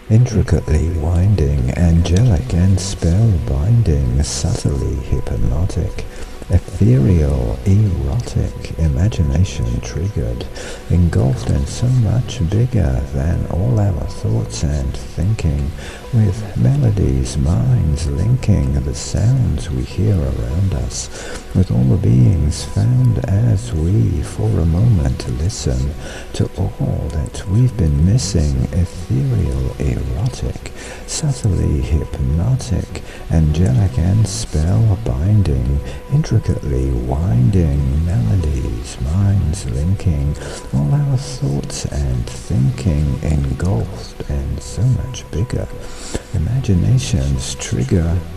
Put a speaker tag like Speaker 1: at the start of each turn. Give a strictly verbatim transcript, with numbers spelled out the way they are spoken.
Speaker 1: Intricately winding, angelic and spellbinding, subtly hypnotic, ethereal, erotic, imagination triggered, engulfed and so much bigger than all our thoughts and thinking, with melodies, minds linking the sounds we hear around us, with all the beings found as we for a moment listen to all that we've been missing, ethereal, erotic, subtly hypnotic, angelic and spellbinding, intricately winding, melodies, minds linking, all our thoughts and thinking engulfed and so much bigger, imaginations trigger